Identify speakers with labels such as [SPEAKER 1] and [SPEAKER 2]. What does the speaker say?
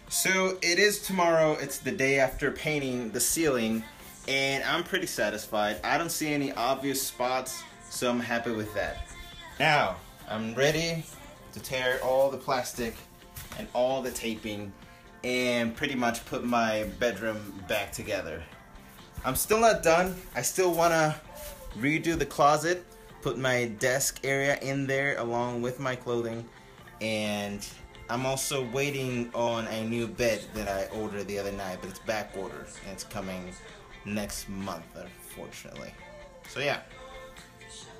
[SPEAKER 1] So it is tomorrow. It's the day after painting the ceiling, and I'm pretty satisfied. I don't see any obvious spots, so I'm happy with that. Now, I'm ready to tear all the plastic and all the taping and pretty much put my bedroom back together. I'm still not done. I still want to redo the closet, put my desk area in there along with my clothing, and I'm also waiting on a new bed that I ordered the other night, but it's back ordered and it's coming next month, unfortunately. So yeah.